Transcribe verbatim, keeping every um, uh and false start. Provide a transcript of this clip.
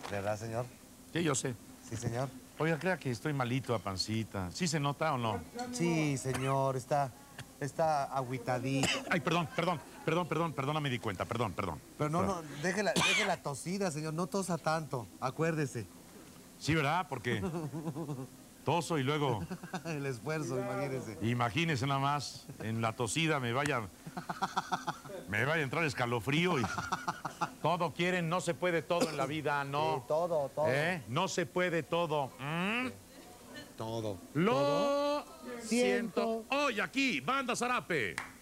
¿Verdad, señor? Sí, yo sé. Sí, señor. Oiga, crea que estoy malito a pancita. ¿Sí se nota o no? Sí, señor, está, está agüitadito. Ay, perdón, perdón, perdón, perdón, perdón, no me di cuenta, perdón, perdón. Pero no, Perdón. no, déjela, déjela tosida, señor, no tosa tanto, acuérdese. Sí, ¿verdad? Porque toso y luego, El esfuerzo, imagínese. imagínese nada más, en la tosida me vaya, me vaya a entrar escalofrío y todo quieren, no se puede todo en la vida, no. Sí, todo, todo. ¿Eh? No se puede todo. ¿Mm? Todo. Lo ¿Todo? siento. Hoy aquí, Banda Zarape.